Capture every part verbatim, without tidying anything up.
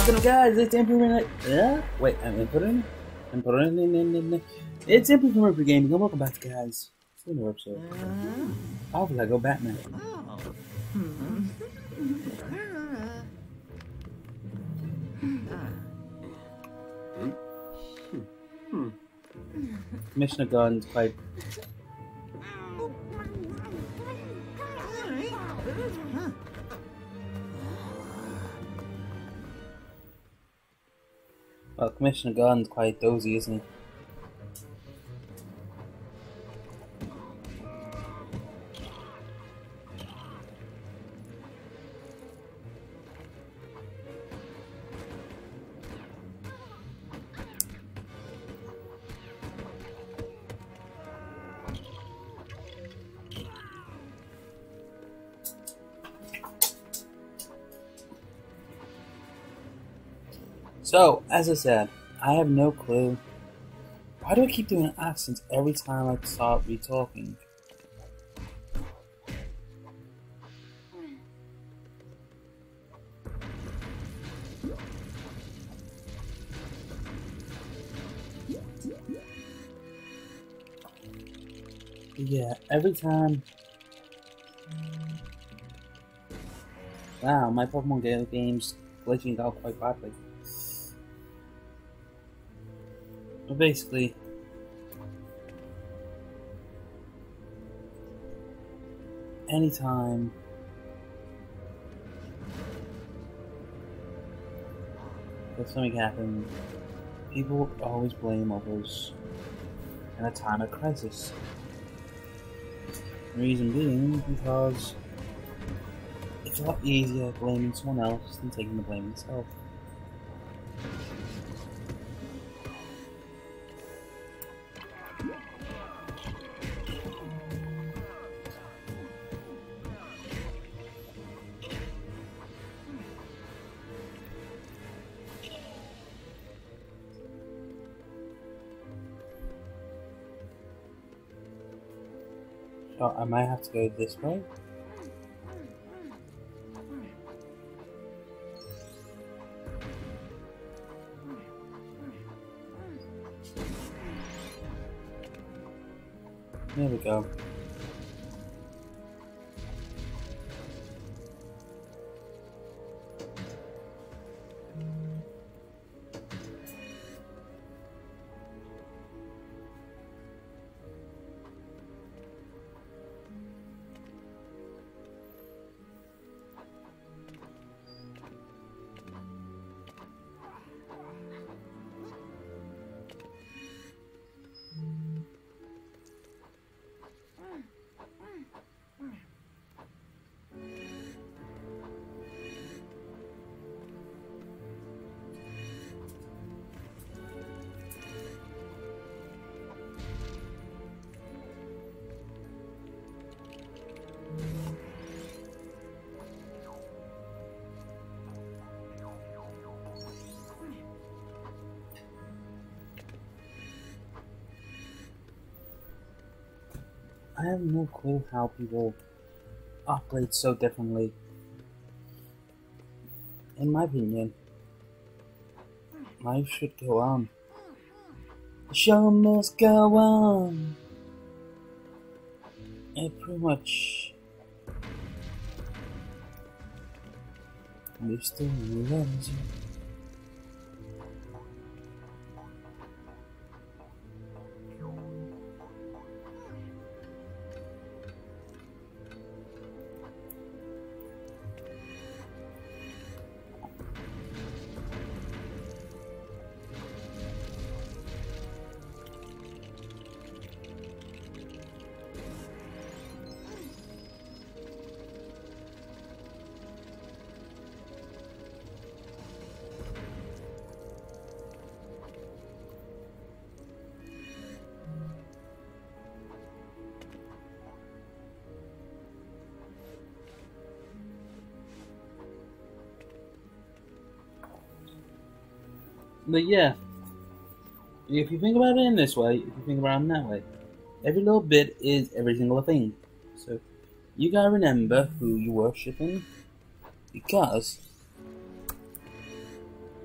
up, guys? It's Improvement. Yeah? Wait, I'm inputting? I'm putting in, in, in, in. It's Improvement Videogame, and welcome back, guys. It's another episode. Oh, I go Batman. Commissioner Gunn's quite. Well, Commissioner Gunn's quite dozy, isn't he? So, as I said, I have no clue. Why do I keep doing accents every time I start re-talking? Yeah, every time. Wow, my Pokemon Go game's glitching out quite badly. But basically, anytime that something happens, people always blame others in a time of crisis. The reason being because it's a lot easier blaming someone else than taking the blame yourself. Oh, I might have to go this way. There we go. I have no clue how people operate so differently. In my opinion, life should go on. The show must go on. It pretty much we still loves you. But yeah, if you think about it in this way, if you think about it in that way, every little bit is every single thing. So you gotta remember who you're worshipping, because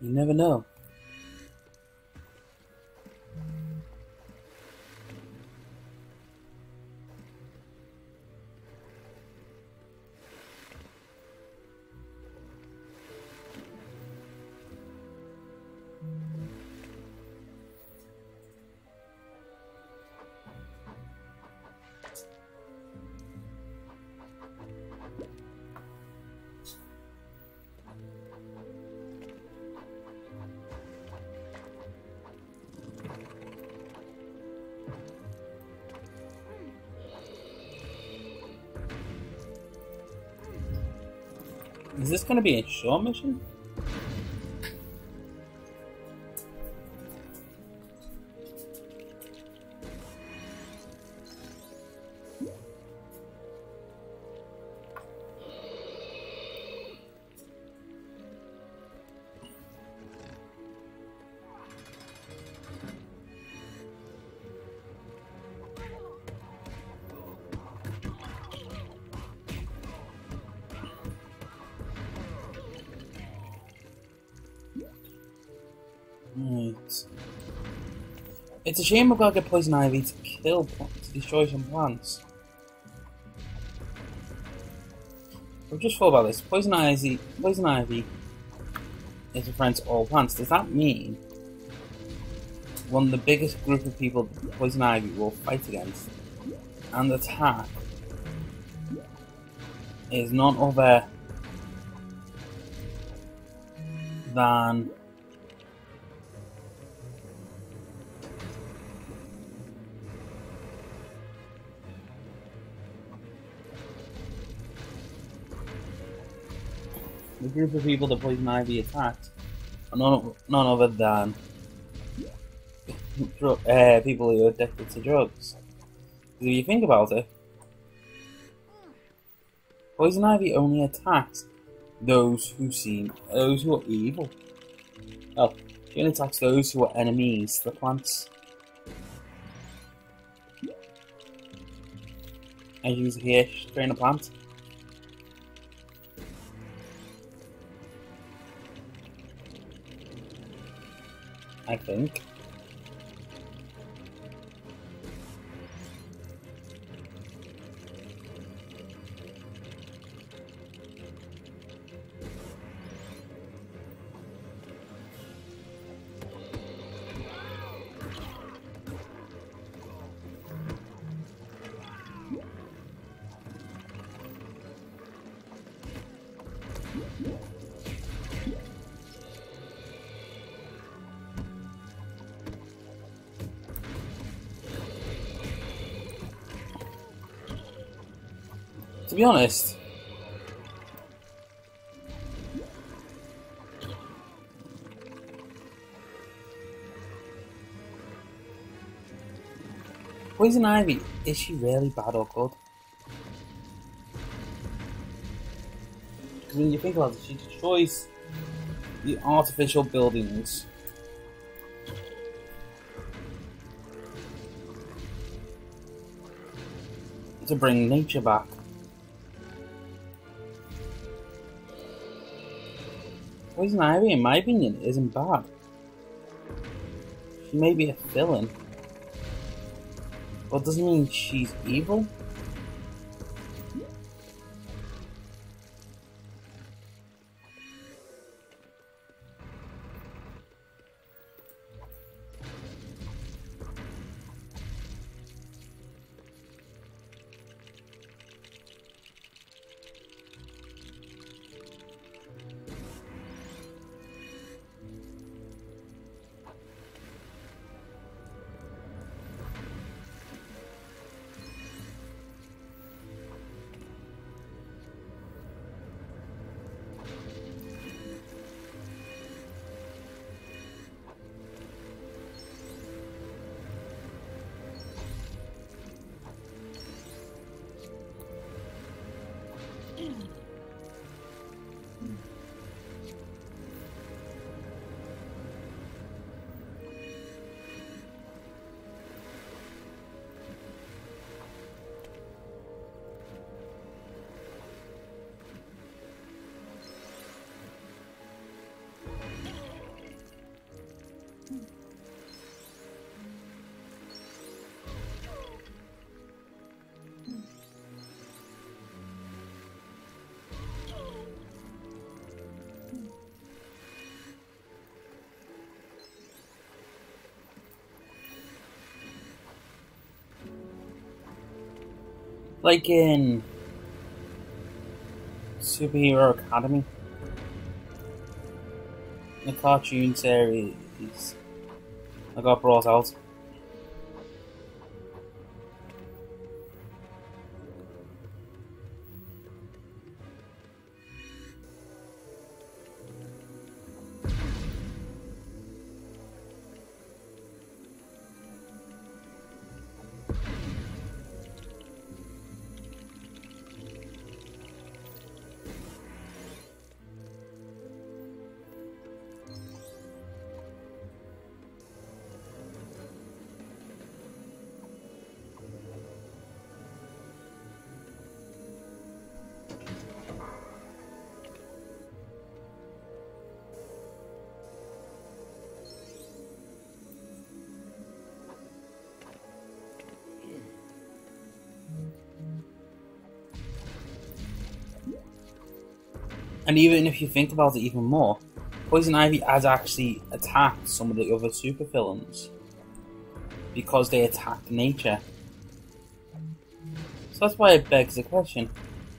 You never know. Is this going to be a short mission? Right. It's a shame we've got to get Poison Ivy to kill, to destroy some plants. I've just thought about this. Poison Ivy, Poison Ivy is a friend to all plants. Does that mean one of the biggest group of people Poison Ivy will fight against and attack is none other than the group of people that Poison Ivy attacked are none, none other than drug, uh, people who are addicted to drugs. Because if you think about it, Poison Ivy only attacks those who seem, those who are evil. Oh, she only attacks those who are enemies to the plants. As you can hear, she's trying to plant. I think. To be honest, Poison Ivy, is she really bad or good? Because when you think about it, she destroys the artificial buildings. To bring nature back. Poison Ivy, in my opinion, isn't bad. She may be a villain, but doesn't mean she's evil. like in Superhero Academy, the cartoon series that got brought out. And even if you think about it even more, Poison Ivy has actually attacked some of the other supervillains because they attack nature. So that's why it begs the question.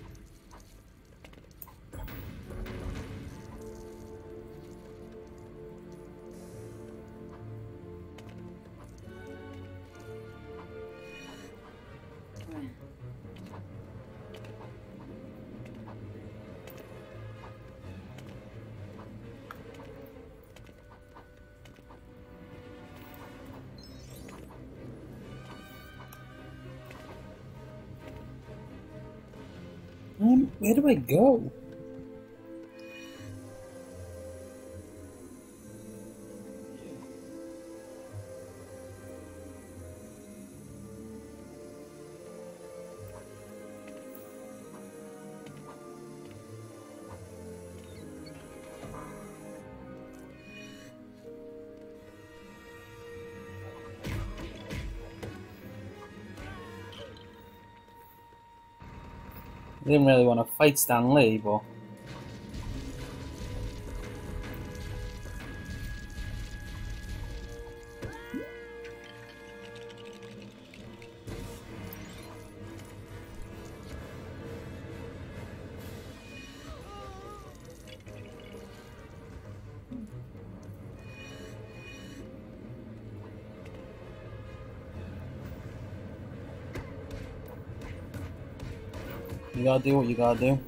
Um, where do I go? I didn't really want to fight Stan Lee, but you gotta do what you gotta do.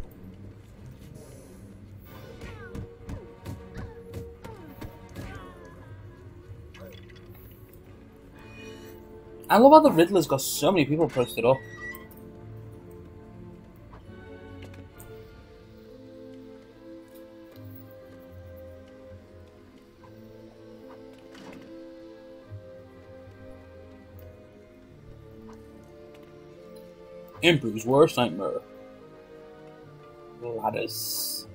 I love how the Riddler's got so many people posted up. Emperor's worst nightmare. Ladders.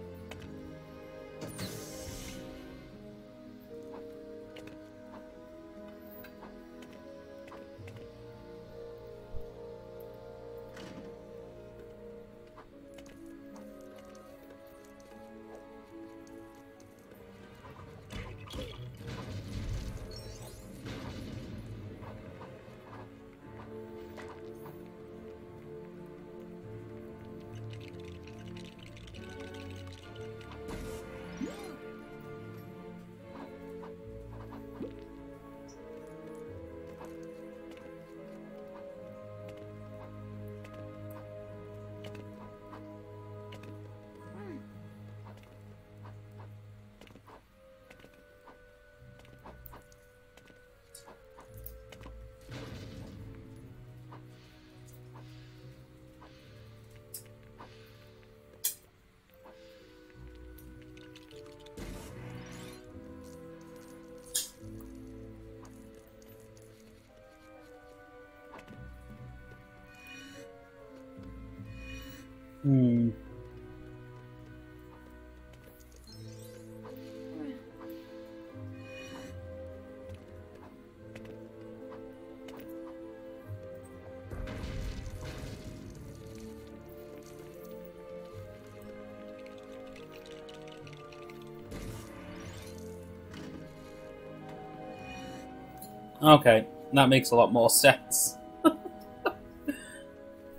Hmm. Okay, that makes a lot more sense.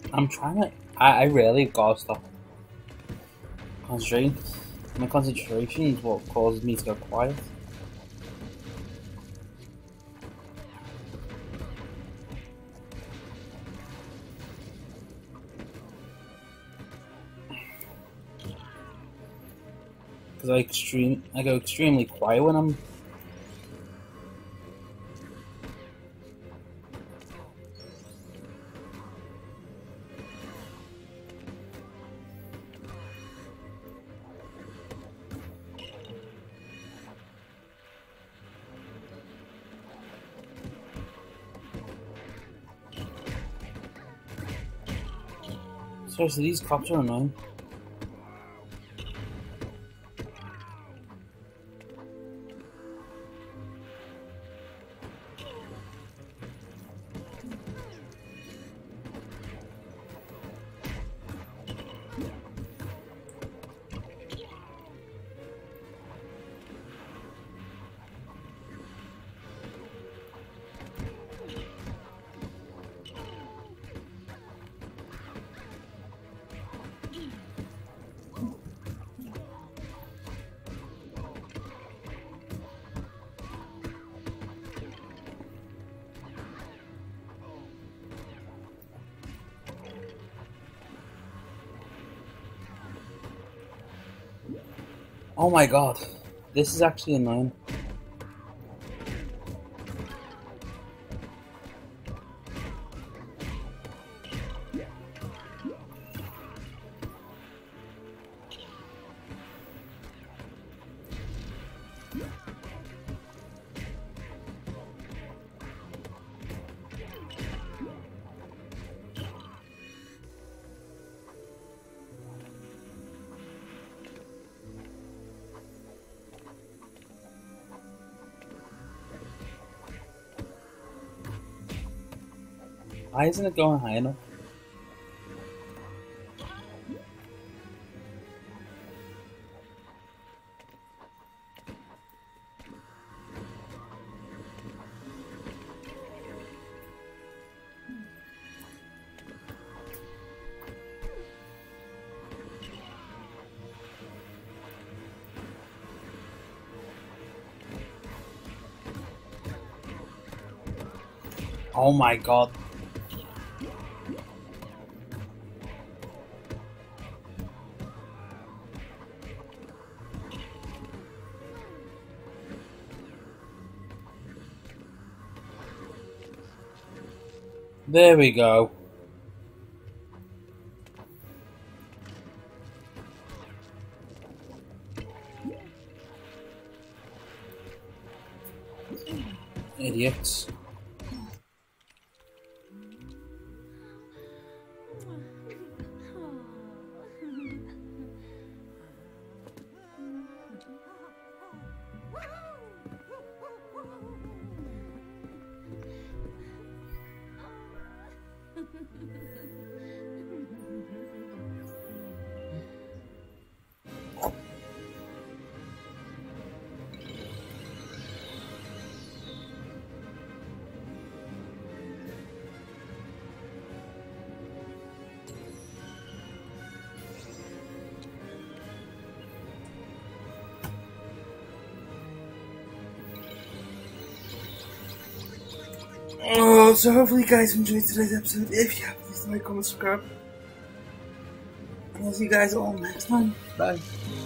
I'm trying to. I, I really gotta stop concentrating. My concentration is what causes me to go quiet. Because I extreme, I go extremely quiet when I'm. Seriously, these cops are annoying. Oh my god, this is actually annoying. Why isn't it going high enough? Oh my god. There we go. Idiots. Oh, so hopefully you guys enjoyed today's episode. If you have, please like, comment, subscribe. And I'll see you guys all next time. Bye.